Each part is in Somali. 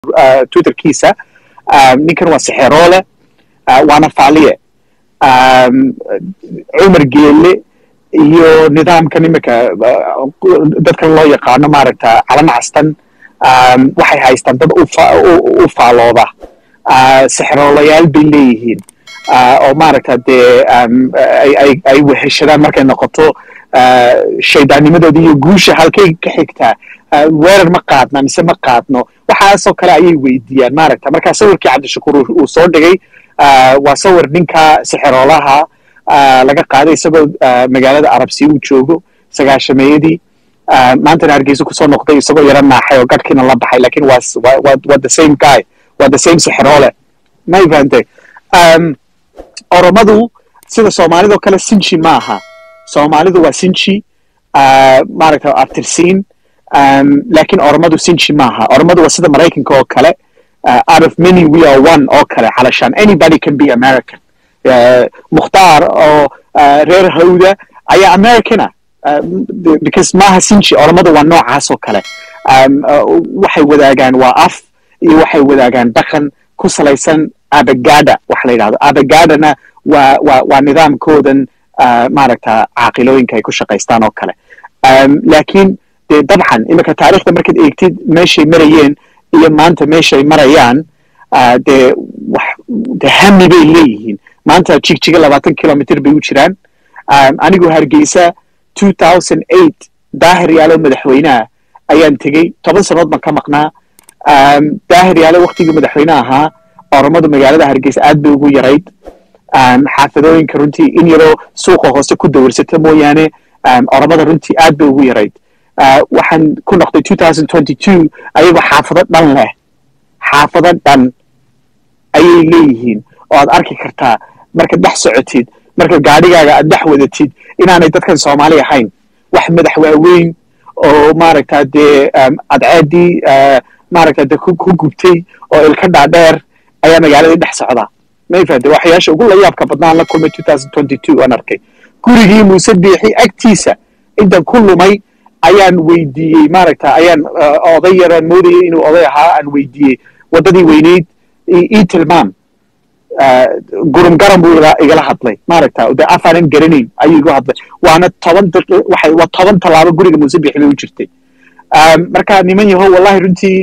تويتر كيسا نيكن وسحيرولة وانا فعلية عمر جيلي iyo nidaamkan imika dadkan loo yaqaano maaragta calan castan waxay haystaan dad u faalooda sixroolayaal bay leeyihiin oo maaragta dee ay weheshadaan markay noqoto shaydaanimadooda iyo guusha halkay ka xigtaa weerar ma qaadna mise ma qaadno waxaasoo kale ayay weydiiyaan maaragta marka sawirkii cabdishakuur uu soo dhigay waa sawir ninka sixroolaha laga qaaday isagoo magaalada arabsi uu joogo sagaashameeyadii maantana hargeysa kusoo noqday isagoo yara naaxay oo gadhkiina la baxay laakiin waa the same guy waa the same sixroole may fahantay oromadu sida soomaalidoo kale sinji maaha soomaalidu waa sinji maaragta abtirsiin laakiin oromadu sinji maaha oromadu waa sida maraykanka oo kale out of many we are one oo kale calashaan anybody can be American mukhtaar oo reer hawda ayaa Americana because maaha sinji oromadu waa noocaas oo kale waxay wadaagaan waa af iyo waxay wadaagaan dhaqan ku salaysan abagada wax la yidhahdo abagadana waa nidaamkoodan maaragta caaqilooyinka ay ku shaqaystaan oo kale laakiin dee dabcan imika taariikhda markaad eegtid meeshay marayeen iyo maanta meeshay marayaan dee hami bay leeyihiin maanta jigjiga 20 kilomitr bay u jiraan anigoo hargeysa 2008 daahir yaalo madaxweynaha ayaan tegey 10 sanood baan ka maqnaa daahir yaalo waqtigii madaxweyne ahaa oromadu magaalada hargeysa aad bay ugu yarayd xaafadooyinka runtii in yaroo suuqa hoose ku dawarsata mooyaane oromada runtii aad bay ugu yarayd waxaan ku noqday 2022 ayagoo xaafado dhan leh xaafado dhan ayay leeyihiin oo aad arki kartaa markaad dhex socotid marka gaadhigaaga aad dhex wadatid inaanay dadkan Soomaali ahayn wax madax waaweyn oo maaragta dee adceedii maaragta dee ku gubtay oo ilka dhaadheer ayaa magaalada dhex socda ma ifahday waxyaasha ugu la yaabka badnaan la kulmay 2022 aan arkay gurigii Muuse Biixi agtiisa intaan ku lumay ayaan weydiiyey maaragta ayaan oday yaraan moodayay inuu oday ahaa aan weydiiyey wadadii weyneyd ii tilmaam gurum garan buu igala hadlay maaragta de afaanan garanayn ayuu igu hadlay waana 10 talaabo guriga Muuse Biixi bay u jirtay marka niman yahow wallahi runtii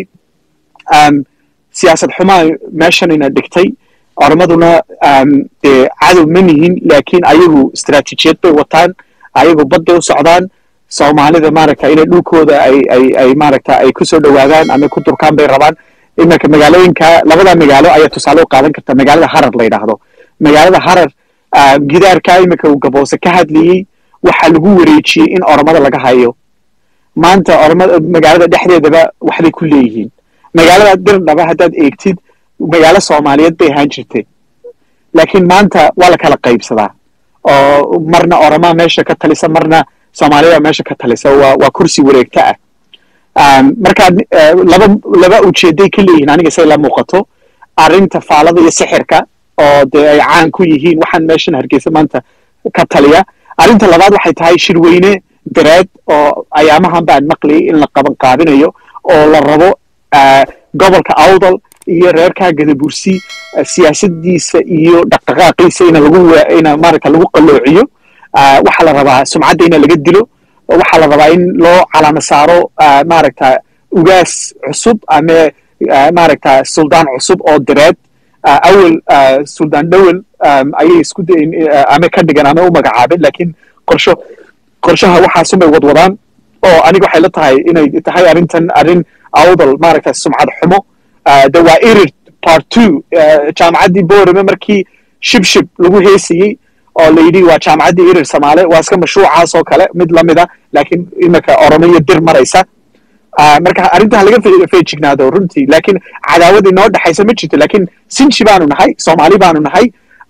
siyaasad xumaa meeshan ina dhigtay ormaduna dee cadow ma nihin laakiin ayagu istaraatiijiyad bay wataan ayagu badday u socdaan soomaalida maaragta inay dhulkooda ay maaragta ay ku soo dhawaadaan ama ku durkaan bay rabaan imika magaalooyinka labada magaalo ayaa tusaale u qaadan karta magaalada Harar la yiraahdo magaalada Harar gidaarka imika uu gaboose ka hadlayay waxa lagu wareejiyay in oromada laga hayo maanta oromada magaalada dhexdeedaba waxay ku leeyihiin magaalada Dirdhaba hadaad eegtid magaalo Soomaaliyeed bay ahaan jirtay laakiin maanta waa la kala qaybsadaa oo marna oroma meesha ka talisa marna Soomaaliya meesha ka talisa waa kursi wareegta ah marka laba ujeeday ka leeyihiin aniga say la muuqato arinta faalada iyo sixirka oo de ay caan ku yihiin waxaan meeshan hargeysa maanta ka taliya arinta labaad waxay tahay shirweyne dareed oo ayaamahan baan maqlay in la qaban qaabinayo oo la rabo gobolka Awdal iyo reerka Gadabursi siyaasadiisa iyo dhaqdhaqaaqiisa ina maaragta lagu qaloociyo waxa la rabaa sumcadda in laga dilo waxa la rabaa in loo calaamad saaro maaragta ugaas cusub ama maaragta suldaan cusub oo direed awal suldaan dawal ayay isku dayn ama ka dhigan ama u magacaabeen laakiin qorshaha waxaas bay wadwadaan oo aniga waxay la tahay inay tahay arin awdal maaragta sumcad xumo waa irid part 2 jaamacadii Boorame markii shibshib lagu heesiyay oo la yidhi waa jaamacadii irir Soomaali waa iska mashruucaas oo kale mid lamida laakiin imika Oromiyo dir maraysa marka arinta laga feejignaado runtii laakiin cadaawada inoo dhaxaysa ma jirto laakiin sinji baanu nahay Soomaali baanu nahay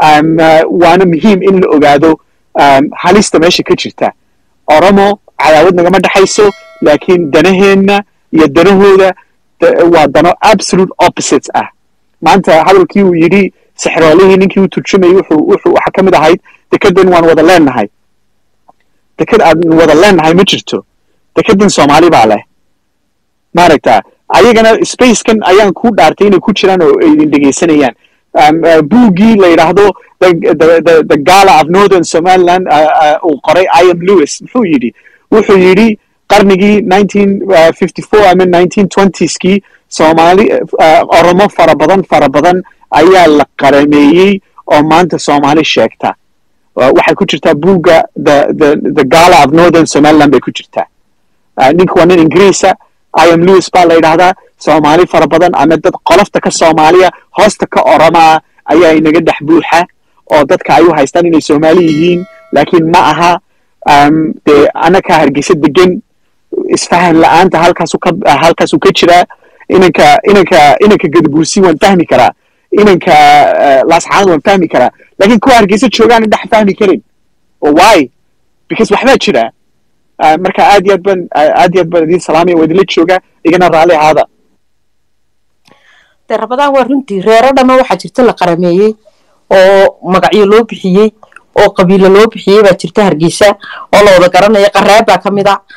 waana muhiim in la ogaado halista meesha ka jirta Oromo cadaawad nagama dhaxayso laakiin danaheena iyo danahooda waa dano absolute opposites ah maanta hadalkii uu yidhi sixroolihii ninkii uu turjumay wuxuu waxa kamid ahayd dekedan waan wada leenahay deked aan wada leenahay ma jirto dekedan Soomaali baa leh maaragta ayagana spacekan ayaan ku dhaartay inay ku jiraan oo ay dhegeysanayaan buuggii la yidhaahdo the Gala of Northern Somaliland uu qoray Ian Lewis wuxuu yidhi qarnigii 1954 ama 1920skii Soomaali Oromo fara badan ayaa la qarameeyey oo maanta Soomaali sheegta waxay ku jirtaa buugga the Gala of Northern Somaliland bay ku jirtaa ninku waa nin Ingiriisa Ian Lewis baa la yidhaahdaa Soomaali fara badan ama dad qolofta ka Soomaaliya hoosta ka Oromo ayaa inaga dhex buuxa oo dadka ay u haystaan inay Soomaali yihiin laakiin ma aha dee anaka Hargeysa degan isfahan la'aanta halkaas ka jira inanka Gadabuursi waan fahmi karaa inanka Laascaanood waan fahmi karaa laakiin kuwa Hargeysa joogaan dhex fahmi karin why because waxbaa jira marka aad iyo aad baan idin salaamay oo idinla jooga igana raali ahaada Rabadaan waa runtii reero dhama waxa jirta la qarameeyay oo magacyo loo bixiyay oo qabiilo loo bixiyay baa jirta Hargeysa oo la wada garanayo Qareeb baa kamid ah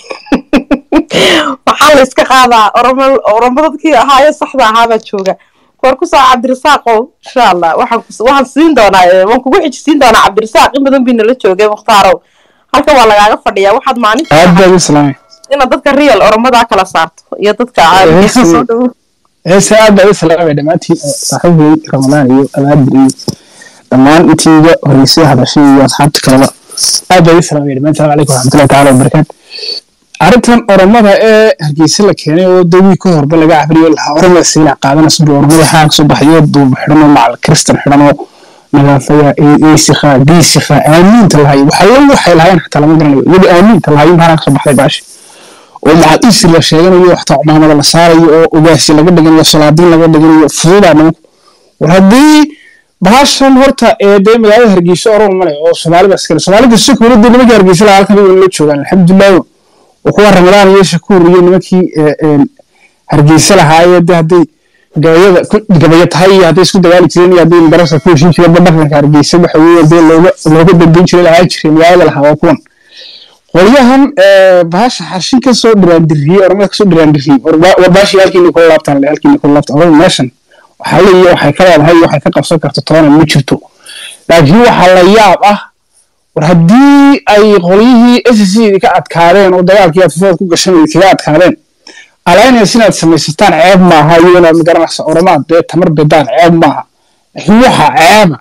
waxa la iska qaadaa Oromo dadkii ahaa saxda ahaa baa jooga war ku soo Cabdirasaaq insha Allah waxaan siin doonaa waan kugu xijisiin doonaa Cabdirasaaq in badan bin la joogay Muxtaarow halka waa lagaaga fadhiyaa waxaad maalinta aad baa islaamay ina dadka real Oromada kala saarto iyo dadka caadiga soo dhaw aad baa islaamay dhamaantii saaxiibay Ramadaan iyo Alaadri dhamaan intiiga horeysay hadashii iyo asxaabta kale aad baa islaamay dhamaantii alaykum warahmatullahi ta'ala wabarakatuh arintan Oromada ee Hargeysa la keenay oo dawii ka horba laga afriyo la Oromada siina qaadanayso Oromada xaq soo baxyo duub xirmo macal Kristan xirmo nagaafaya eesiqa diisiqa aaminta lahay waxay lahayn xataa lama garanayo wadi aaminta lahay maraan ka baxday baash oo macal isir la sheeganayo waxta cumaamada la saarayo oo ogaasi laga dhiganayo salaadiin laga dhiganayo fuudana war hadii baashan horta ee magaalada Hargeysa Oromo oo Soomaalida si kuurada nimanka Hargeysa la halkan la joogan alxamdulillah oo kuwa Ramadaan iyo Shakuur iyo nimankii Hargeysa lahaayeen hadii gabaya tahay hadii isku dagaali jireen hadii darasa ku heshiin jiray dhaqanka Hargeysa waxa weeye looga dambeyn jiray lahaa jiray magaalada lahaa kuwan qoliyahan baasha xarshin ka soo dhiraandiriyay Oromada ka soo dhiraandiriyay war baashi halkii ku laabtaan Oromada meeshan waxa leeyahay waxay ka leedahay waxay ka qabsan karto toona ma jirto laakiin waxa la yaab ah war hadii ay qoliyihii SSC ka adkaadeen oo dagaalkii affood ku gashan ay kaga adkaadeen alaynay sinaad sameystaan ceeb ma aha iyana magaranaysa Oromada tamar bedaan ceeb ma aha waxa ceeba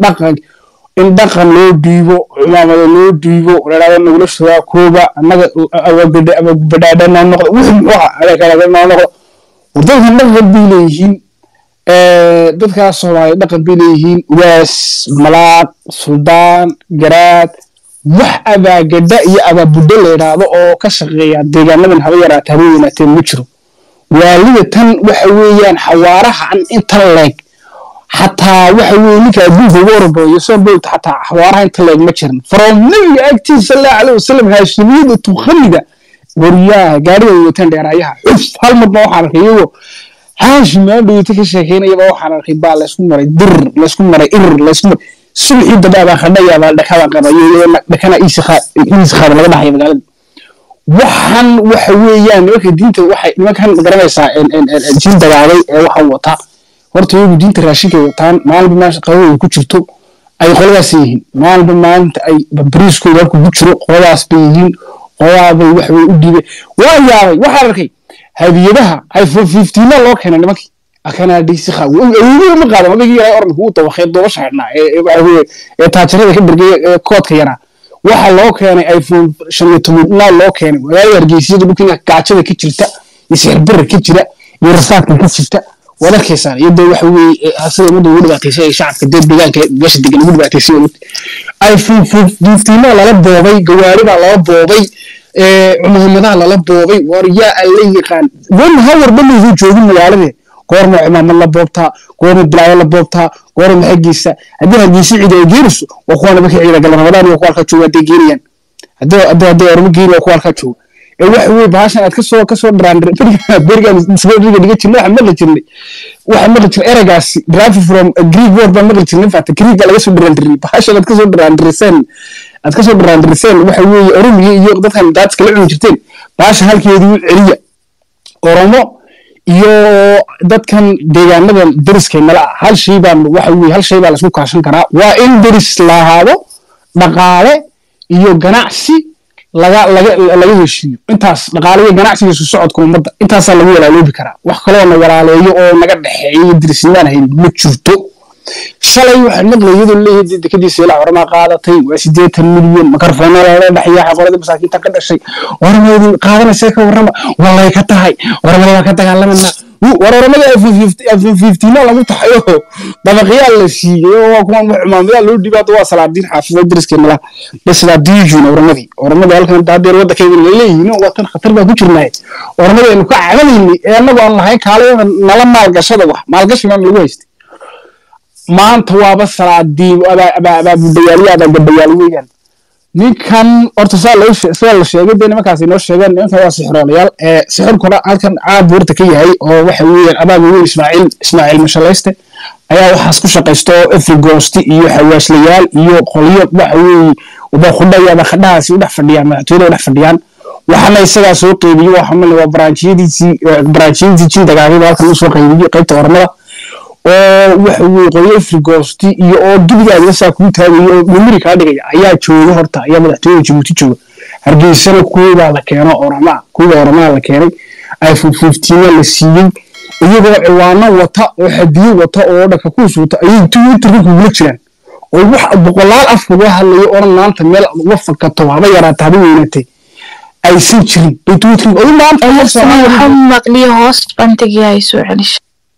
in dhaqan loo dhiibo imaamada loo dhiibo walaalaha nagu soo kooba anaga badadana noqdo wixii waxa ay kala noqdo wadada dhaqan bileeyihiin dadka Soomaaliyeed dhaqan bileeyihiin waas malaad suldaan garaad wax abagada iyo ababudda leeyahay oo ka shaqeeya deegaanadan haba yaraatay habeenateen ma jiro waalida tan waxa weeyaan xawaaraha inta leeg حتى وحوي لك أبوه وربه يسون حتى حوارها انت اللي ما جرن فرمني أكتي صلى الله عليه وسلم هاشمية تخلده ورياه قارئ وتندى رايها حفظ هالمضموع على خيوه هاشم عنده يتكشف هنا يبغى على الخبال لسكون مري در لسكون مري لسكون سبحي دبابة خدايا بالدكان قرية دكان إيسخاء لما نحيي مقالد وحن وحويان وكي دينته وحي ما كان قرية الجيل دبابي وحوطها horta iyagu diinta raashinka wataan maalba ma shaqada ku jirto ay qoladaas yihiin maalba maanta ay bariiskooda ku jiro qoladaas bay yihiin qolada wax way u dhiibay waa yaabay waxa arkay hadiyadaha iPhone 15 loo keenay nimankii akana dhisi xaw oo ma qaado madigi yahay oran ku tawaqay doosha xidhnaa ee taajarada ka dirgay koodka yara waxa loo keenay iPhone 15 loo keenay waa Hargeysada dhulka gaajada ka jirta isir bir ka jira iyo rasaadka ka jirta wala keesaan iyo waxa weey asal muddo ugu dhibaataysan shacabka deegaanka meesha degan ugu dhibaataysan iPhone 15 la boobay gawaarida la boobay Muhammad la boobay wariya alla yaqaan wan hawar banuu joogin magaalada goorma imaam la boobta goorma bilaay la boobta goorma xagiisa hadii Hargeysa cid ay geeriso oo kuwana markay ciidan gal Ramadaan iyo kuwa ka jooga deegaanayaan hadii Ormo geeri oo kuwa ka jooga wax weey baashan aad ka soo dharaandar bergan isbeddelka dhiga jirnay waxa ma jirnay waxa ma jirnay eragaas drive from a Greek word ba ma jirnay faata Greek laga soo dharaandar baashan aad ka soo dharaandarsan waxa weey Oromo iyo dadkan dadka la cun jirteen baashan halkeedii celiya Oromo iyo dadkan deegaanadan deriskeenala hal shay baa la isku kaashan karaa waa in deris lahaado dhaqaale iyo ganacsi laga heshiiyo intaas dhaqaale iyo ganacsiga isu socodka ummadda intaasaa lagu walaaloobi karaa wax kaloo na walaaleeyo oo naga dhexeeyo derisnaan hayn ma jirto shalay waxaan maqlay iyadoo leeyahay dekadiisa ilaa hormaa qaadatay waa 80 milyan makarfoona la dhaxyaa qolada masaakiinta ka dhashay hormeedin qaadanaysa ka warrama wallahi ka tahay warmada ka dagaalamana warmada F15 lagu taxayo dabaqiyal la siiyay oo kuwa xumaamada loo dhibaato waa salaadiin xaafida deriskeena la basida diijuna warmada halkan daadeer wada keenay leeyihiin oo watan khatar baa ku jirnaa warmada inuu ka caawinayni ee anagu aan lahayn kaalada nala maalgashada wax maalgashigan lagu haystay maanta waaba salaadiin aba budayaaliyada gabayal weeyaan ninkan horta saa la sheegay been markaas inoo sheegeen ninkan waa sixroolayaal sixirkuna halkan caab warta ka yahay oo waxa weeyaan abaaga weyn Ismaaciil Mashalayste ayaa waxaas ku shaqeysto Afrigoosti iyo xawaaslayaal iyo qoliyo waxa weey uba khudayada khadaasi u dhex fadhiyaan madaxtooyada u dhex fadhiyaan waxana isaga soo qeybiyo waxa waa branchiyadiisii dagaalada halkan soo qeybiyo qaybta hormada oo waxa weey qoliyo Afrigoosti iyo oo dubiga saa ku taagayo memory ka dhigay ayaa jooga horta ayaa madaxtooyada Djibouti jooga hargeysana kuwa la keeno orama la keenay iPhone 15 la siiyay iyagoo ciwaano wata oo hadiyo wata oo dhaka ku suuta ay Twitter-ka ku jiraan oo wax boqolaal af uga hadlayo oo maanta meel uga fakato haba yaraata haba weynatay ay sii jirin Twitter oo maanta محمد لي هوست بنتي هاي سوعنش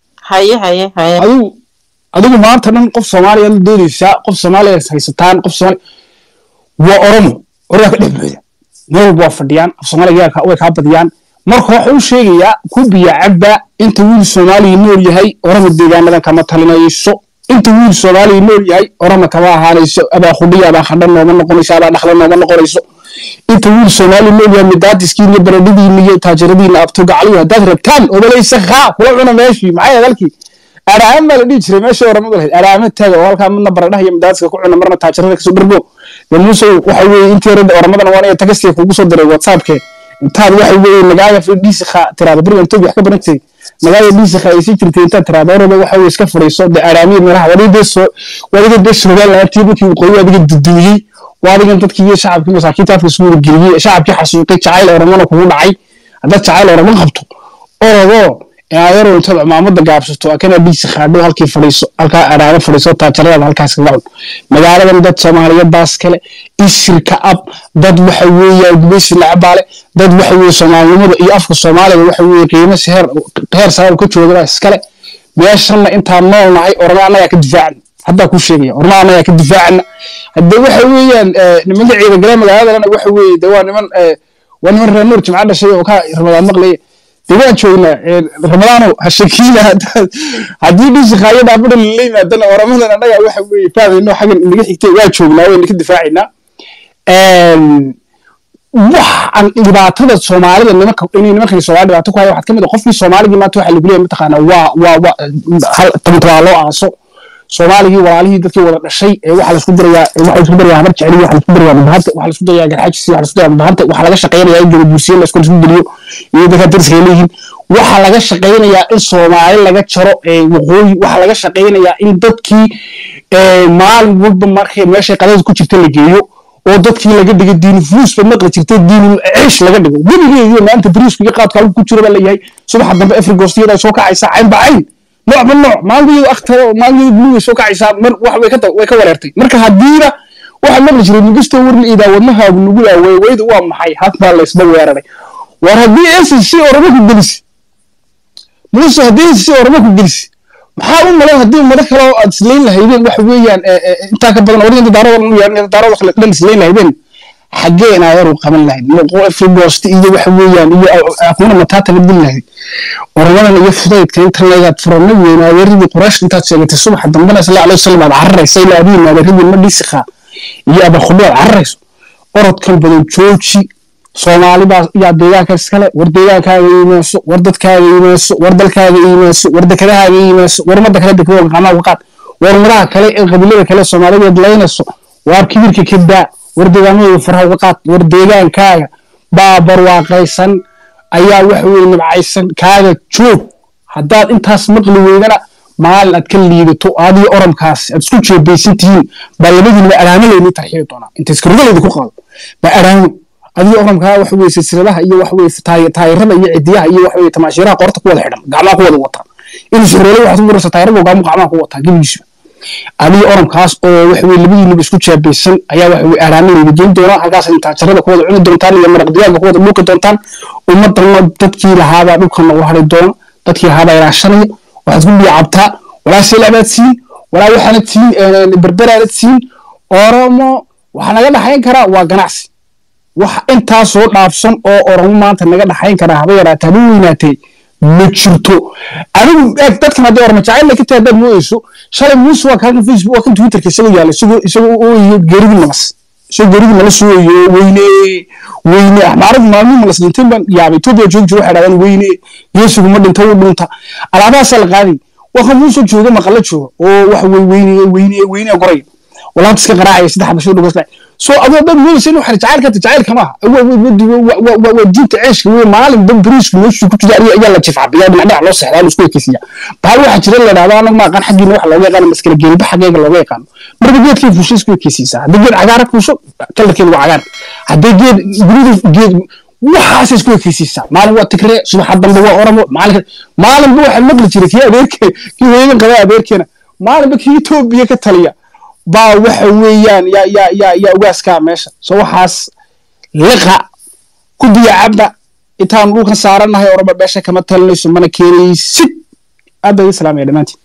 haye adigu maanta dhan qof Soomaaliya la doonaysa qof Soomaaliya haysataan qof Soomaali waa Oromo ka dhibaya meel baa fadhiyaan Soomaaliya way ka badiyaan marka waxa uu sheegayaa ku biya cabba inta wiil Soomaali nool yahay Oromo deegaanadan kama talinayso inta wiil Soomaali nool yahay Oromo kama ahaanayso aba khudiya aba khadhan nooma noqonayso aba dhaxlan nooma noqonayso inta wiil Soomaali nool yahay midaadiskiin iyo baradidii iyo taajiradiina abto gacaliyo dad rabtaan oo balaysa khaa kula cuna meeshii maxay dalkii araama la dhigi jiray meesha Oromo lahayd araama taga oo halka midna baradaha iyo midaadka ku cuna marna taajirada ka soo dhargo muuse waxa weey intii rada Oromadan waa inay tagastay kugu soo diray WhatsApp-ka intaad waxa weey nagaaya fadhiisa tiraada barigan toob wax ka barantay nagaaya dhiisa ay jirtay inta tiraada Oromo waxa weey iska fariiso araamiir meelaha waliga deeso la tiibkii qoyo adiga dudiyay waadigan dadkii iyo shacabkii masaakiinta afka soo geliyay shacabkii xasuuqay jacayl Oromo ku dhacay hadda jacayl Oromo qabto orodo ayaro inta maamada gaabsato kana dhiisa qaado halkii fadhiiso halka araada fadhiiso taajarada halkaas ka gacan magaaladan dad Soomaaliyeed baas kale ishirka ab dad waxa weeyay gubaysi lacabaale dad waxa weey Soomaalnimada iyo afka Soomaaliga waxa weey qiimo heer sabab ka jooga iskale meeshan inta noolnahay Oromo anaga ka difaacin hadda ku sheegay Oromo anaga ka difaacin hadda waxa weeyaan nimanka ciidamada magaalada waxa weey dawaan niman reer Nuur Jimcaale shay oo ka Ramadaan maqlay deegaan joogna Ramadaan hashkiina hadii dhiisi qaayada abada leeyahay Oromadan anaga waxa weey faadino xagan inaga xigtay waa joognaa way ka difaacina wax dhibaatada Soomaalida nimanka Soomaaliya dhibaato ku hayo waxa kamid ah qofkii Soomaaliga maanta waxa lagu leeyahay mataqaana waa tantaa loo aaso Soomaaligi walaalihii dadkii wada dhashay waxa la isku dirayaa habar jecel waxa la isku dirayaa bahanta waxa la isku dirayaa garxaajis waxa la isku dirayaa bahanta waxa laga shaqeynayaa in Djibouti la isku diliyo iyo dadka tirska leeyihiin waxa laga shaqeynayaa in Soomaali laga jaro waqooyi waxa laga shaqeynayaa in dadkii maalin walba markay meesha qadada ku jirta la geeyo oo dadkii laga dhigo diin fuus ba maqla jirtay diin ciish laga dhigo wadigeeyo maanta bariisku iyo qaadka ku jiro baa leeyahay subax dambe Afrigoostiga soo kacaysa cayn bacay nooc من نوع ما نقول أكثر ما نقول بلوي سوق عيسى واحد ويكورتي مركها هدينا واحد ما نجري نقصته ورن إذا ونها ونقول ويد وام حي حتى الله يسمع ويرني وهدي إيش الشيء ورمك الجلس موسى هدي الشيء ورمك الجلس محاول ما له هدي ما ذكره أسلين لهيبين وحويا أنت كبرنا ورين تدارو يعني تدارو خلقنا أسلين لهيبين حقينا يروح قبل لهيب نقول في بوست إذا وحويا أكون متاتا بدل لهيب ورمضان يفضل كان تلاقي فرني وين يريد قريش انت تسوي الصبح دمنا صلى الله عليه وسلم عرس الى ابينا يريد المدي سخا يا ابو خضير عرس orod kan badan jooji Soomaali baa yaa deegaanka iskale war deegaankaaga iimayso war dadkaaga iimayso war dalkaaga iimayso war dekadahaaga iimayso war umada kale dekado qama waqad war maraha kale ee qabiilada kale Soomaaliyeed leeynayso war kibirka kibda war deegaanada faraha waqad war deegaankaaga baa barwaaqaysan ayaa wax weyn nabcaysan kaaga joog haddaad intaas maqli weydana maalin aad ka liidato aadii oramkaas aad isku jeebaysantihiin baa labadiinaba araamalayni tarxiili doonaa inta iskarugaleeda ku qaado baa araamo adii oramkaa waxa weeye silsiladaha iyo waxa weeye taayirada iyo cidiyaha iyo waxa weeye tamaashiiraha qorta ku wada xidhan gacmaha ku wada wataa in shiroolee waxaad ku muraysaa taayirada gacmaha ku wataa gebigiisba adii oramkaas oo waxa weeye labadiinaba isku jeebaysan ayaa waxa weeye araamalayni geyn doonaa halkaas intaa jarada ku wada cuni doontaan iyo maraq digaagga ku wada dhuuqi doontaan ummadana dadkii lahaabaa dhulkana u hari doona dadkii lahaabaa ilaashanaya waxaad ku biyacabtaa walaa seelabaad siin walaa waxaanad siin berberaanad siin oromo waxaa naga dhaxayn karaa waa ganacsi wax intaasoo dhaafsan oo oromo maanta naga dhaxayn karaa haba yaraata haba weynaatee ma jirto anigu eeg dadkan haddii oroma jacayl ka tahay haddaad mooyeyso shalay muuse waa kan facebook waa kan twitterka isagoo yaala isagoo ooyo geerigii nabas isagoo geerigii nala sooyo weyne axmaaradu maalmuhu malas dhinteen baan yaabay etoobiya joogi jiro waxay dhahdaan weyne geesigu ma dhinta wuu dhunta alaabahaasaa la qaaday waxa muuse jooga maqalla jooga oo waxa weyne goray walaal iska qaraacaya saddex basho dhugas la soo adoo dad mooysan waxa jacayl kama waa diinta ceeshka way maalin dad bariisku meeshu ku jira ayaa la jifcabiyaa dhinac loo saxdaa isku ekisiya baa waxa jira la dhaado anagu ma aqaan xaqiina wax looga yaqaan maskala geelba xaqiiga looga yaqaan marka geedkii fuushay isku ekisiisa hadii geed cagaar fuusho kalarkeedu waa cagaar hadii geed waxaas isku ekisiisa maalin waa tigree subax dambe waa oromo maalin waxa maqli jiray kii adeerkee kii weeygan qaba adeerkeena maalin kii Itoobiya ka taliya baa waxa weeyaan ya ugaaska meesha soo waxaas liqa ku diyacabda intaan dhulka saaranahay oromo beesha kama talinayso mana keenaysid aad ay salaam dhamaantiin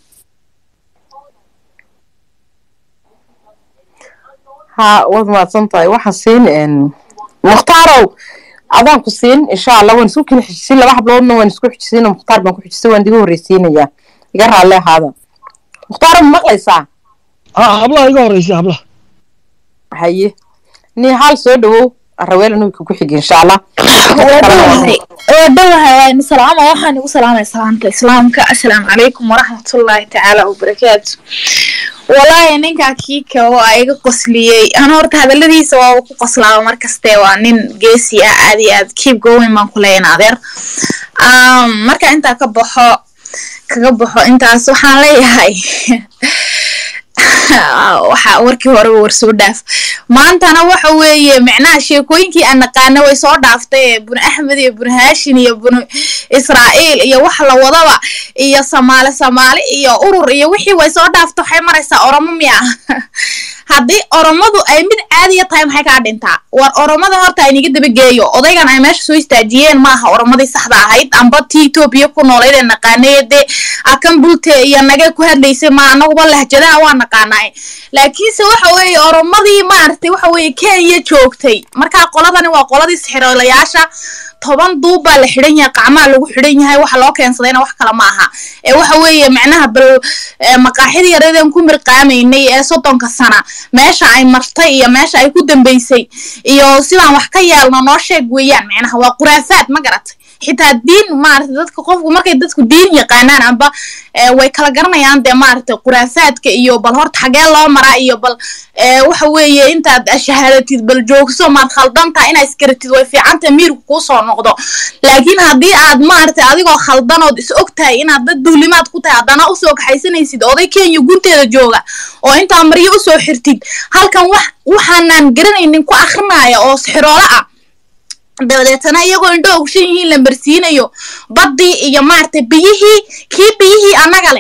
ha wad ma santahay waxa siin muxtaarow adaan ku siin insha Allah waan isku xijisiin laba habloodna waan isku xijisiin muxtaar baan ku xijisay waan digu horeysiinaya iga raale hada muxtaar maqlaysaa habla iga horeysi habla haye ni hal soo dhawow raweelna ku xigay insha Allah oo dhawahay salaam waxaan ugu salaamaysaa salaanta islaamka assalaamu alaykum wa rahmatullahi ta'ala wa barakatuh wallahi ninka kiika oo ayga qosliyay ana horta hadaladiisa waa ku qoslaa markaste waa nin geesi ah aad keep going man kuleeyna adeer marka inta ka baxo intaas waxaan leeyahay waxa warkii hore war soo dhaaf maantana waxa weeye macnaha sheekooyinkii aan naqaano way soo dhaaftay bun Ahmed iyo bun Haashin iyo bun Israa'iil iyo wax la wadaba iyo Soomaali iyo urur iyo wixii way soo dhaafto waxay maraysaa oromo miya haddii oromadu ay mid caadi ah tahay maxay ka dhintaa war oromada horta ay niga daba geeyo odaygan ay meesha soo istaajiyeen maaha oromadii saxda ahayd amba Ethiopia ku nooleed naqaaneede akan bulte iyo naga ku hadlaysay ma anagu lahjadaha waa naqaanay laakiin se waxa weeye oromadii maartay waxa weeye Kenya joogtay marka qoladani waa qoladii sixirolayaasha 10 duuba la xiran yahay qacmaha lagu xiran yahay waxa loo keensadayna wax kala ma aha ee waxa weeye macnaha bal maqaaxid yareedan ku mirqaameynay ee 30 sano meesha ay martay iyo meesha ay ku dambeysay iyo sidaan wax ka yeelno noo sheeg weeyaan macnaha waa quraafaad ma garatay xitaa diin maartay dadka qofku markay dadku diin yaqaanaan amba way kala garanayaan de maartay quraafaadka iyo bal horta xagee loo maraa iyo bal waxa weeye intaad shahaadadid bal joogso ma khaldanta inay iskaratid way fiicanta miirku ku soo noqdo laakiin hadii aad maartay adigoo khaldanood is ogtahay inaad dad duulimaad ku tahay adana u soo kaxaysanaysid oday Kenya gunteeda jooga oo inta mariyo u soo xirtid halkan waxaan garanaynin ku akhrinayo oo sixiroola ah dabadeetana iyagoo indho ugu yihiin la marsiinayo badii iyo maartay biyihii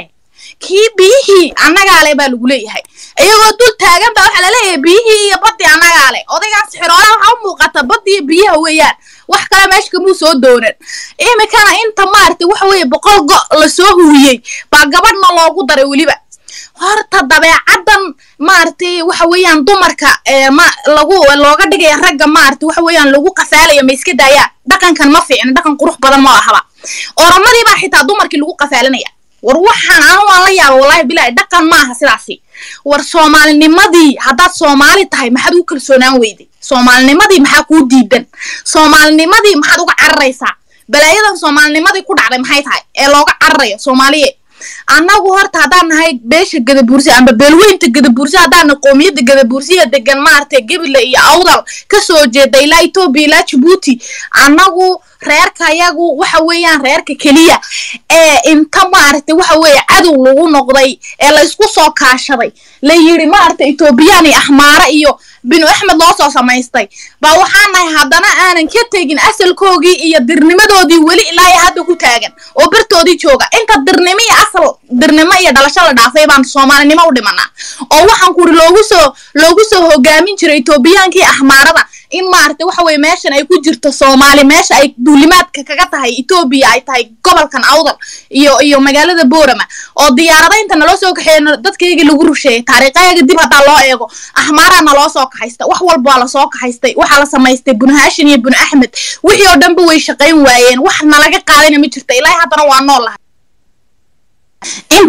anaga leh baa lagu leeyahay iyagoo dul taagan baa waxa la leeyahay biyihii iyo badii anaga leh odaygan sixiroola waxa u muuqata badii biyaha weeyaan wax kale meesha kama soo doonan imikana inta maartay waxa weeye 100 go la soo huwiyay baa gabadhna loogu daray waliba horta dabeecadan maartay waxa weeyaan dumarka ma looga dhigay ragga maartay waxa weeyaan lagu qafaalayo ma iska daaya dhaqankan ma fiicna dhaqan qurux badan ma ahaba oromadii baa xitaa dumarkii lagu qafaalanaya war waxaan aan la yaabo wallahi bilaa dhaqan ma aha sidaasi war Soomaalinimadii haddaad Soomaali tahay maxaad u kalsoonaan weyday Soomaalinimadii maxaa ku diidan Soomaalinimadii maxaad uga cararaysaa balaayadan Soomaalinimadii ku dhacday maxay tahay ee looga cararayo Soomaaliye anagu horta hadaan nahay beesha gadabuursi amba beelweynta gadabuursi hadaan qoomiyada gadabuursiga degan maartay Gabiley iyo Awdal ka soo jeeday ilaa Itoobiya ilaa Djibouti anagu reerka ayagu waxa weeyaan reerka keliya ee inta maaragtay waxa weeye cadow lagu noqday ee la isku soo kaashaday la yiri maaragtay Ethiopian iyo Axmaara iyo binu Axmed loo soo samaystay baa waxaan nahay haddana aanan ka tegin asalkoogii iyo dirnimadoodii weli ilaa hadda ku taagan oo bartoodii jooga inta dirnimo iyo asal dirnimo iyo dhalasho la dhaafay baan Soomaalinimo u dhimanaa oo waxaan ku loogu soo hogaamin jiray Ethiopiankii Axmaarada in maaragtay waxa weeye meeshan ay ku jirto Soomaali meesha ay duulimaadka kaga tahay Ethiopia ay tahay gobolkan Awdal iyo magaalada Boorama oo diyaaradaynta naloo soo kaxeeyay dadkayga lagu rusheeyay taariikhayaga dib hadda loo eego Axmaara naloo soo kaxaystay wax walba la soo kaxaystay waxa la samaystay Bun Haashin iyo Bun Axmed wixii oo dhanba way shaqayn waayeen wax nalaga qaadayna ma jirto ilaa haddana waa nool lahay in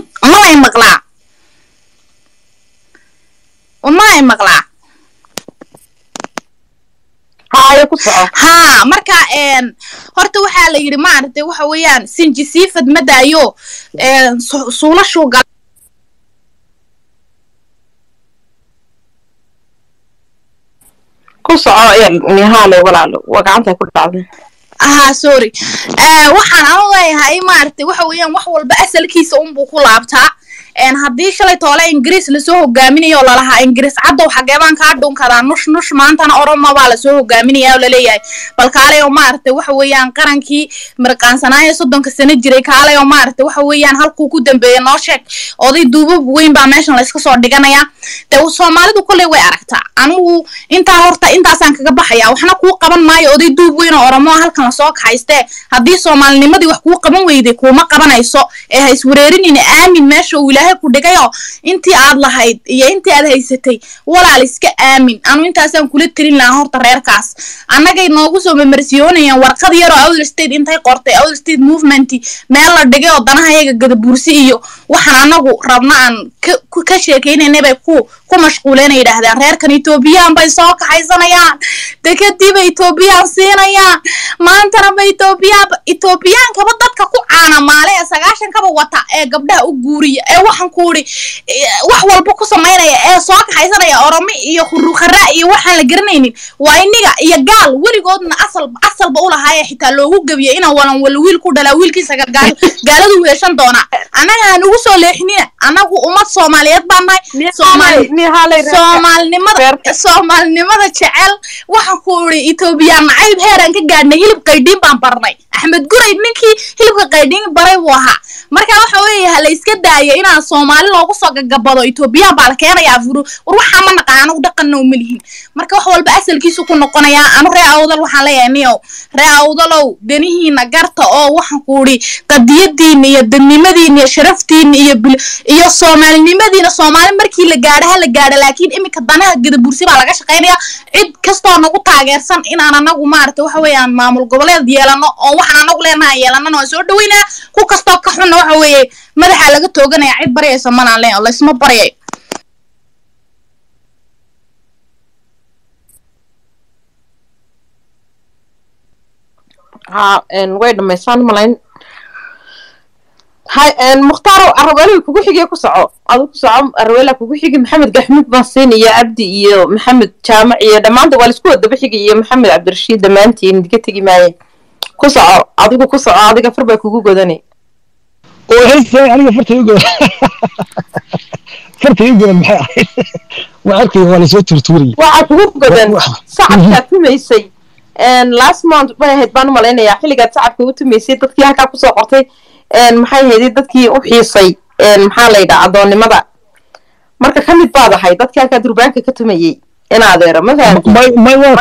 ma ay maqlaa ها marka horta waxa la yiri maartay waxa weeyaan sinji siifad madaayo suulashu gal ku soco nihaale walaalo wagacanta ku dhacday sorry waxaan aan leeyahay maartay waxa weeyaan wax walba asalkiisa buu ku laabtaa haddii shalay toole Ingiriis la soo hogaaminayo la lahaa Ingiriis caddo xageebaan ka dhunkada nush maantana Oromo baa la soo hogaaminayaa la leeyahay bal kaalay oo maartay waxa weeyaan qarankii marqaansanaayo 30 sano jiray kaalay oo maartay waxa weeyaan halkuu ku dambeeyay noo sheeg oday duubab weyn baa meeshan la iska soo dhiganaya Soomaalidu kulay way aragtaa anigu intaasaan kaga baxaya waxna ku qaban maayo oday duub weyn oo Oromo halkan la soo kaxaystay haddii Soomaalinimadii wax ku qaban weyday kuma qabanayso ee is wareerinina aamin meesha ku dhigayo intii aad lahayd iyo intii aad haysatay walaal iska aamin anu intaasaan kula tirin lahaa horta reerkaas annagay noogu soo memersiyoonayaan warqad yar oo Awdal State intay qortay Awdal State movement meel la dhigay oo danahayaga gadabuursi iyo waxaan anagu rabna aan ka sheekeynay bay ku mashquuleena yiraahdaan reerkan Ethiopian bay soo kaxaysanayaan dekadiba Ethiopian siinayaan maantana bay Ethiopian kaba dadka ku caana maalay 9 kaba wata ee gabdhaha u guuriya waxaan ku uri wax walba ku sameynaya ee soo kaxaysanaya Oromo iyo Khurukharra iyo waxaan la garanaynin waa iniga iyo gaal waligoodna asalba u lahaayay xitaa loogu gabiyay in walan wiil ku dhala wiilkiisa gaaladu weeshan doona anaga aan ugu soo leexnina anagu ummad Soomaaliyeed baan nahay Soomaalinimada jecel waxaan ku uri Ethiopian ayb heeran ka gaadhnay hilib qaydin baan barnay Axmed Guray ninkii hilibka qaydin baray buu ahaa marka waxa weeyahay la iska daayay inaan Soomaali loogu soo gagabado Ethiopia baa la keenayaa furu waxa ma naqaan uu dhaqan oo milihin marka wax walba asalkiisu ku noqonaya anu ree Awdal waxaan leeyahay niyow ree Awdalow danihiina garta oo waxaan ku uri qadiyadiina iyo dadnimadiina iyo sharaftiina iyo Soomaalinimadiina Soomaali markii la gaadho laakiin imika danaha gadabuursi baa laga shaqeynaya cid kastoo nagu taageersan in aan anagu maartay waxa weeyaan maamul goboleed yeelano oo waxaan anagu leenahay yeelano oo soo dhaweynaa ku kastoo ka xun waxa weeye madaxa laga tooganaya cid baraysa manaan leen oo la isma barayay way dhamaysan malayn hay muxtaaro arwali kugu xigay ku soco adu ku soco arwala kugu xigay maxamed gaxmud baasin iyo abdi iyo maxamed jaamac iyo dhamaanta wal isku wada xigay iyo maxamed cabdirashiid dhamaantiin diga tagi maayay ku soco adigu ku soco adiga farba kugu godanay oo heesay aniga fartay ugu maxay waa arkay wala soo turtuuri waxa kugu godan saacadka tumaysay last month bay ahayd baan maleynaya xilliga saacadka u tumaysay dadkii halka ku soo qortay maxay heeday dadkii u xiisay maxaa la yiraahdaa adoonnimada marka kamid baad ahay dadkii halka durbaanka ka tumayay ina adeero madaan may waa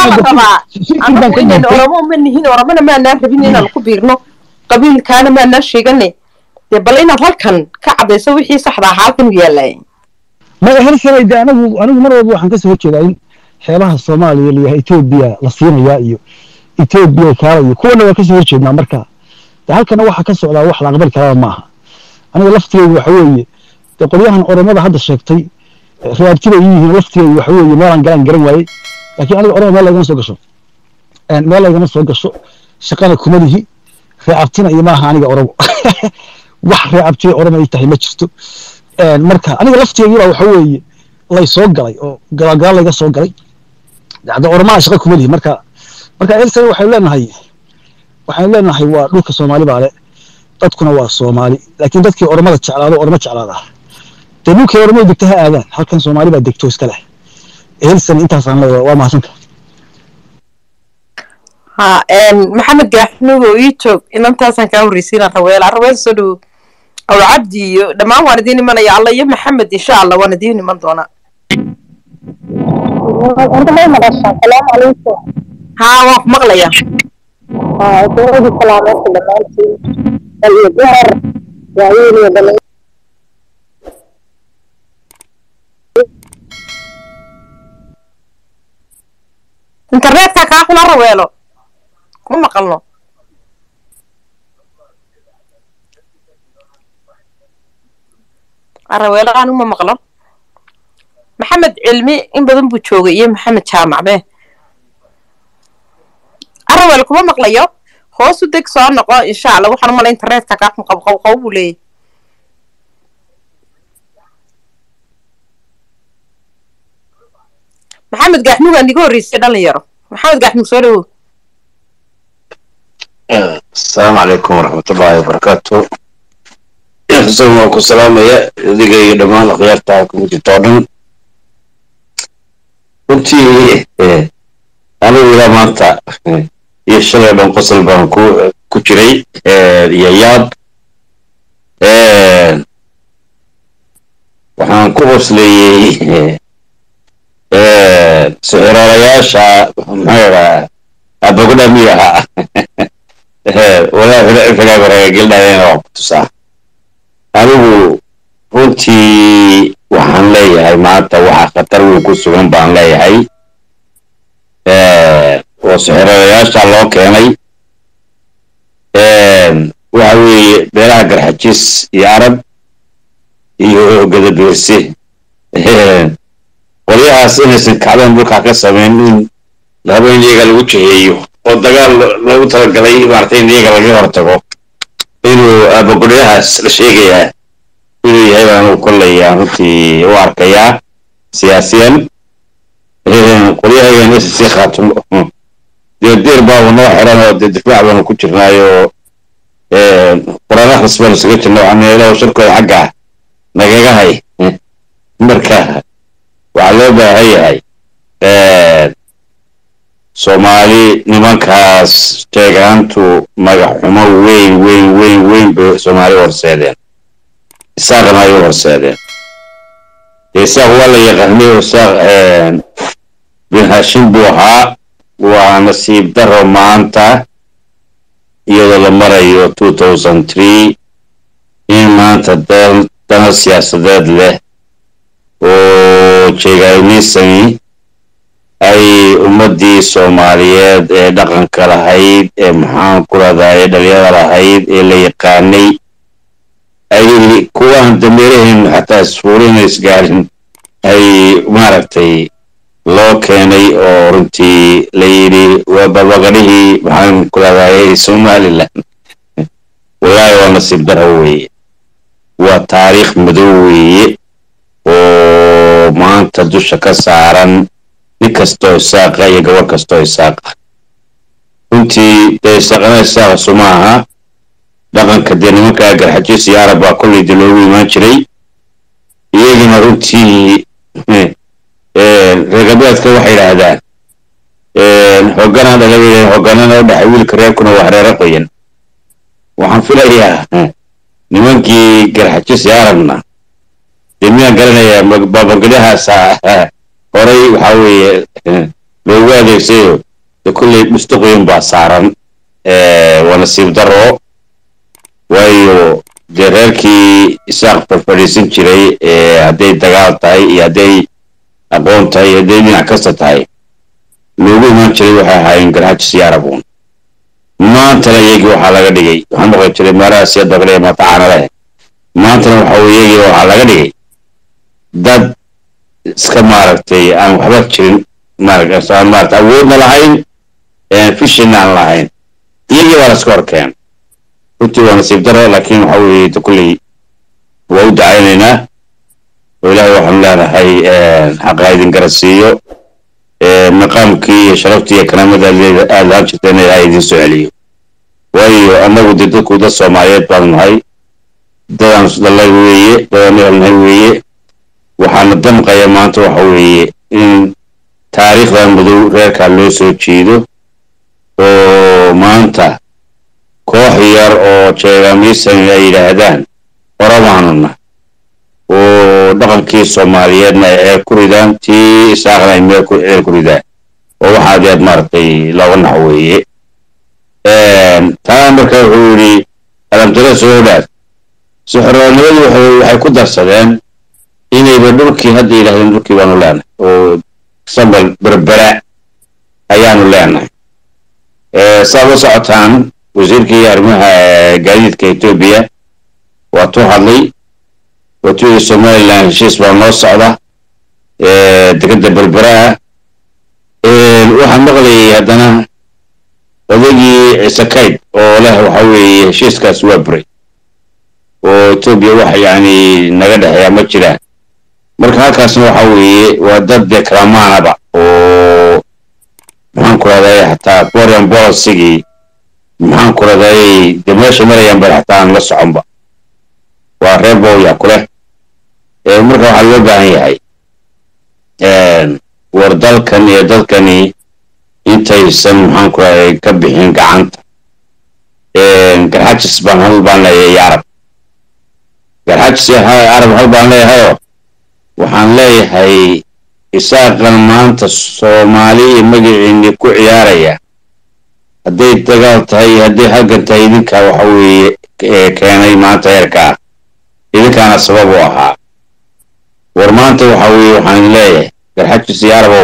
kan Oromo ma nihin Oromo ma aan rabin inaan ku biirno qabiilkaana ma aan sheeganay bal inaad halkan ka cadayso wixii saxda ah halkan yeelay ma hersayda anigu mar walba waxaan ka soo jeedaa in xeelaha Soomaaliya iyo Ethiopia la siinayaa iyo Ethiopia kale iyo kuwana waa ka soo jeednaa marka halkana waxa ka socda wax la aqbal kara ma aha aniga laftigeedu waxa weeye qolyahan Oromada hadda sheegtay reertida yihiin laftigeedu waxa weeye meelan garan waayay laakiin aniga Oromo meel laga soo gasho meel laga soo gasho shaqada kumadihi reertina iyo maaha aniga Oromo wax reertida Oromo ay tahay ma jirto marka aniga laftigeedu waxa weeye lay soo galay oo galagal laga soo galay dacdo Oromo shaqo kumadihi marka Elsay waxay leenahay waxaan leenahay waa dhulka Soomaali baale dadkuna waa Soomaali laakiin dadkii oromada jeclaado oroma jeclaada dee dhulkii oromada degta ha aadaan halkan Soomaali baa degto iska leh ehelsan intaas aan leeyahay waa mahadsantahay ها محمد قاحنوغ ويوتيوب إن أنت أصلا كاوريسين الرويل صدو أو عبدي لما هو نديني من يا الله يا محمد إن شاء الله ونديني من دونا أنت ما مدرسة السلام عليكم ها وقف مغلية تقول السلام عليكم الجهر يا عيني بني انترنت كاكل الرويلو ما قلنا الرويلو أنا ما مقلن محمد علمي إن بدن بتشوقي يا محمد شامع به الرويلو كم مقليو هو صدق صار نقا إن شاء الله وحنا ما الإنترنت كاك قبولي محمد قاحنوغ عندي قول ريسينا اللي يرى محمد قاحنوغ سولو السلام عليكم ورحمة الله وبركاته سلامكم السلام يا دقيقة دمان خيارتكم جتودن كنتي أنا إذا ما أنت يشتغل بنقصل بنكو كشري ياياد وحن كوبس لي سعرارياشا مايرا أبغى ميها ولا في العبارة قلنا هنا صح أنا runtii waxaan leeyahay maanta waxa khatar weyn ku sugan baan leeyahay oo sixirayaasha loo keenay waxa weeye beeraha garxajis iyo arab iyo gadabeersi qolyahaas inaysan kacdan dhulka ka sameyn in laba iyaga lagu jiheeyo oo dagaal lagu talagalay maartay in iyaga laga hortago inuu abaguryahaas la sheegayaa inuu yahay baan kullaya runtii u arkayaa siyaasiyan qolyahagan si khaatum deer baa noo xiran oo difaac baan ku jirnaayo quraana xisbaan isaga jirno waxaan leeyahay shirkooda xagga nagaga hay marka waxaa loo baahan yahay Soomaali nimankaas sheegaantu magac xumo weyn bay Soomaali horseedeen isaaqna ay horseedeen isaaq wala yaqaanay isaaq bin Hashim buu ahaa waa nasiib daro maanta iyadoo la marayo 2003 in maanta dana siyaasadeed leh oo jeegaynisani ay ummadii Soomaaliyeed ee dhaqanka lahayd ee maxaan ku raadayay dhalinyarada lahayd ee la yaqaanay ay kuwan dameerayn hataa suurinays gaarin ay maaragtay loo keenay oo runtii la yiri waa babaqadii maxaan ku raadayay Soomaaliland wallahi waa nasiib daro weeye waa taariikh madow weeye oo maanta dusha ka saaran nikastoo saaqa iyo gabar kastoo saaqa runtii saaqana saaqa Soomaha dhaqanka nimanka garxajis iyo arab baa kulli loogu imaan jiray iyaguna runtii reegabeedka waxay yiraahdaan hoggaanada laga hoggaanada u dhaxay wiilka reerkuna waa reer qoyan waxaan filayaa nimankii garxajis iyo arabna dimiyan garanaya babagadahaas horay waxa weeye loogu adeegsayo kulli mustaqbalin baa saaran waa nasiib daro waayo reerkii isaaq farfariisan jiray hadday dagaal tahay iyo hadday aqoon tahay iyo hadday dhinac kasta tahay loogu imaan jiray waxay ahaayeen garxajis iyo arabuun maantana iyagii waxaa laga dhigay waxaan maqli jiray meelaha siyada kale ee matacaana leh maantana waxa weeye iyagii waxaa laga dhigay dad iska maaragtay aan waxba jirin maaragtay awoodna lahayn fishin aan lahayn iyagii waa la iska horkeen runtii waa nasiib daro laakiin waxa weeye kulli waa u dacaynaynaa oo ilaahay waxaan leenahay xaqa idin garasiiyo maqaamkii iyo sharaftii iyo karaamada aad lahaan jirteen ilaahay idin soo celiyo waayo annagu dee dadku dad soomaaliyeed baan nahay dadaan isdhalay weeye dadaan ehelnahay weeye waxaana damqaya maanta waxa weeye in taariikhdan madow reerkaa loo soo jeedo oo maanta koox yar oo jeegamiisan ay yidhaahdaan oromaanuna oo dhaqankii soomaaliyeedna ay ku ridaan tii isaaqna ay meel ku ridaan oo waxaad yaad maaragtay laba nax weeye taa marka wuxuu yidhi alamtara soo dhaaf sixroonimadu waxay ku darsadeen inayba dhulkii hadda yidhahdeen dhulkii baanu leenahay oo sambal berbera ayaanu leenahay saa la socotaan wasiirkii arrimaha gaadiidka etoobiya waa tuu hadlay watuuda somaliland heshiis baa noo socda dekadda berberaha waxaan maqlayay haddana odagii ciise kayd oo leh waxa weeye heshiiskaas waa buray oo etoobiya wax yacni naga dhexeeya ma jiraan marka halkaasna waxa weeye waa dad dee kalamaanaba oo maxaan ku raday xataa foreign policy-gii maxaan ku raday dee meesha marayaan ba xataa aan la soconba waa reer booya ku leh marka waxaa loo baahan yahay war dalkan iyo dadkani intaysan maxaan ku raday ka bixin gacanta garxajis baan hal baan leeyahay arab garxajis arab hal baan leeyahayoo waxaan leeyahay isaaqan maanta soomaali magaciini ku ciyaaraya hadday dagaal tahay hadday halgan tahay idinka waxa weeye keenay maanta heerkaa idinkaana sabab u ahaa war maanta waxa weeye waxaan leeyahay garxajis iyo arabow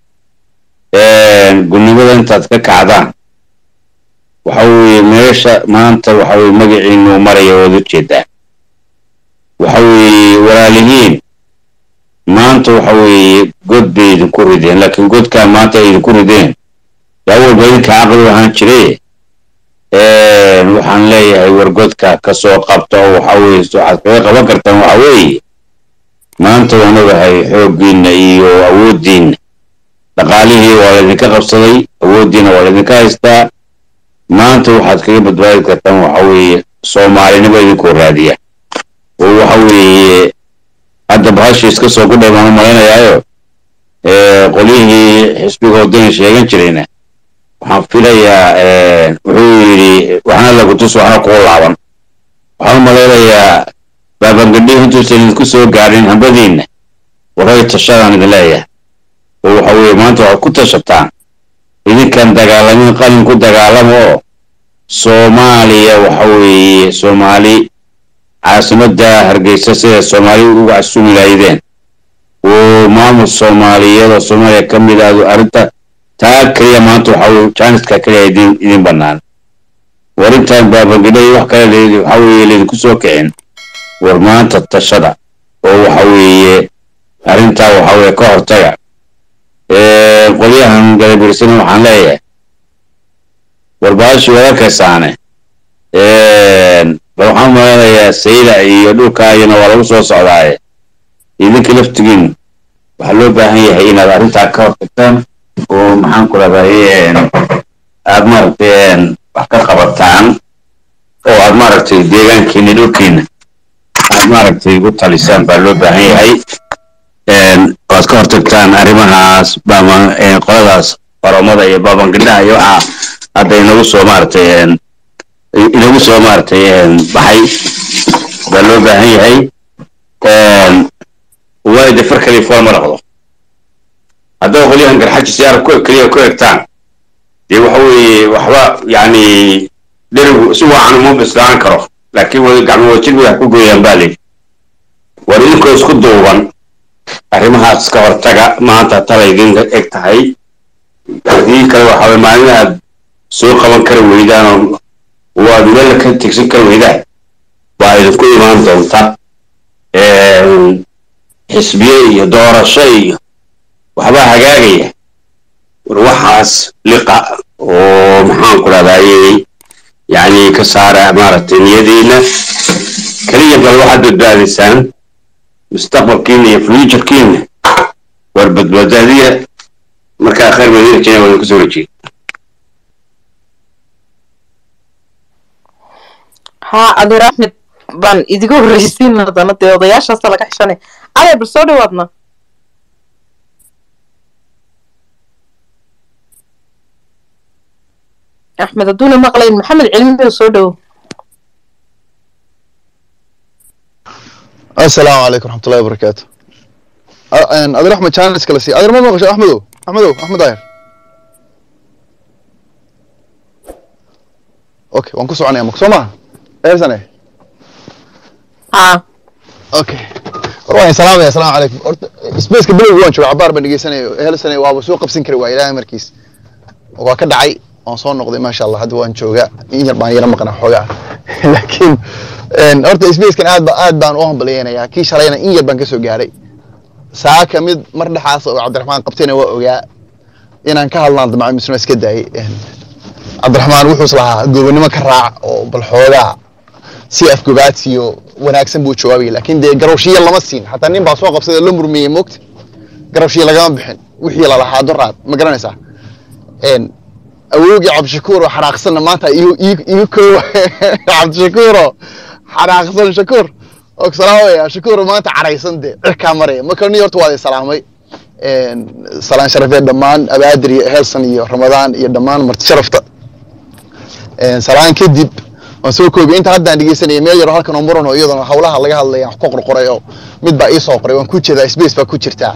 gudnimada intaad ka kacdaan waxa weeye meesha maanta waxa weeye magaciinu maraya waad u jeedaan waxa weeye walaalihiin maanta waxa weeye god bay idinku rideen laakiin godkaan maanta ay idinku rideen yaa walba idinka caqli ahaan jiray waxaan leeyahay war godka ka soo qabta oo waxa weeye waxaad kaga qaban kartaan waxa weeye maanta waan ogahay xooggiinna iyo awooddiinna dhaqaalihii waa laydinka qabsaday awooddiina waa laydinka haystaa maanta waxaad kaga badbaadi kartaan waxa weeye soomaalinimo idinkoo raadiya oo waxa weeye hadda bahashii iska soo gudhay baan u malaynayaayoo qolyihii xisbiga wadani sheegan jirayna waxaan filayaa wuxuu yidhi waxna lagu tus waxna kugu laaban waxaan u malaynayaa baabangadhi intuusan idinku soo gaadhin hambadiinna waray tashadaan idin leeyahay oo waxa weeye maanta waxaad ku tashataan idinkan dagaalamin qalin ku dagaalama oo soomaaliya waxa weeye soomaali caasimadda hargeysa sida soomaali ugu casumi lahaydeen oo maamul soomaaliyeed oo soomaaliya ka mid ah arrinta taa kaliya maanta waxa weeye jaaniska kaliya idin bannaan war intaan baabangadhay wax kale waxa weeye laydinku soo kicin war maanta tashada oo waxa weeye arrintaa waxa weeye ka hortaga qolyahan gadabirsana waxaan leeyahay warbaashi wararkaysaane bal waxaan maleynayaa sayla iyo dhulkaayana waa lagu soo socdaaye idinka laftigiin waxaa loo baahan yahay inaad arrintaa ka hortagtaan oo maxaan ku raday aad maaragtay wax ka qabataan oo aad maaragtay deegaankiina dhulkiina aad maaragtay u talisaan baa loo baahan yahay waad ka hortagtaan arrimahaas qoladaas oromada iyo baabangadhaha iyo waxaa hadda inagu soo maaragtay baxay baa loo baahan yahay waalida far kaliya fool ma dhaqdo haddaba qolyahan garxaji si arab keliya ku egtaan dee waxa weeye waxba yacni dherigu si waacan uma bislaan karo laakiin way gacmo wajir bay wax ku gooyaan baa leeyi war idinkoo isku duuban arrimahaas ka hortaga maanta tala idin eg tahay haddii kale waxa way maalin aad soo qaban kari weydaan oo aad meel ka tigsan kari weydaan waa idinku imaan doonta xisbiye iyo doorasho iyo waxbaa hagaagaya war waxaas liqa oo maxaan ku dhahdaayey yacni ka saara maaragtay niyadiina keliya bal waxaad badbaadisaan mustaqbalkiina iyo futurekiina war badbaadaadiya markaa khayr madiina jina wadan kusoo wajiye ها أدير أحمد بان إديكو رئيسين هذا odayaasha hasta laga xishanay علي bal soo dhawaadna أحمد أدونا مقلين محمد علمي soo dhaw السلام عليكم ورحمة الله وبركاته. أدير أحمد شانس كلاسي. أدير ما مقش أحمد داير. أوكي وانكسو عني أمك سوما. إيه سنة. أوكي. روحي السلام عليكم. سبيس كبير وان شو عبارة بنجي سنة هلا سنة وابو سوق بسنكر وإلى مركز. وكذا عي أنصون نقضي ما شاء الله هذا وان شو جا ينجر يرمقنا حوجا. لكن horta space kan aad baan u hambalyeynaya kii shalayna in yar baan ka soo gaaray saa kamid mar dhaxaas oo Cabdiraxmaan qabtayna waa ogaa inaan ka hadlaan damacay misna iska daayay Cabdiraxmaan wuxuu islahaa goobnimo ka raac oo bal xoogaa si afgobaadsiyo wanaagsan buu jawaabay laakiin de garowshiye lama siin hatta nin baa soo qabsaday la murmiyay moogta garowshiye lagama bixin wixii la lahaa duraad ma garanaysaa awoogi Cabdishakuur oo xaraaqsan maanta iyo koow Cabdishakuur حراقصن شكور وكسلام يا شكور ما تعريسن دي الكاميرا ما كان يورت وادي سلامي سلام شرفي دمان أبادري هالسنة يا رمضان يا دمان مرت شرفت سلام كدب وسوكو بنت هذا عندي سنة ميل يروح لك نمرون ويضنا حولها الله يهلا يعني حقوق القرية متبع إيصال قرية وكوتش ذا سبيس فكوتشرتها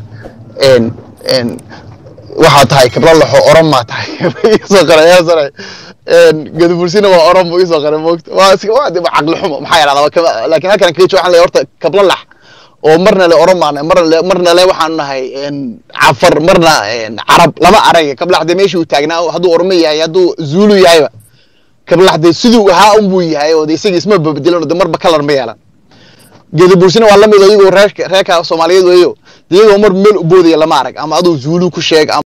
واحد هاي قبل الله أورام ما تاي إيصال قرية زرع قد فرسينا وأورام وإيصال قرية موقت واحد عقل حمو محير هذا لكن هكذا كريت واحد اللي يورت قبل الله ومرنا لأورام معنا مرنا لا واحد هاي عفر مرنا عرب لما أريه قبل حد ماشي وتاجنا هذو أورمية هذو زولو يايبا قبل حد سدوا ها أمبوي هاي ودي سيجي اسمه بديلون دمر بكلر ميالا قد فرسينا والله ميلو ريكا الصوماليين ويو ديجو مر ميل بودي لما أرك أما هذو زولو كشيك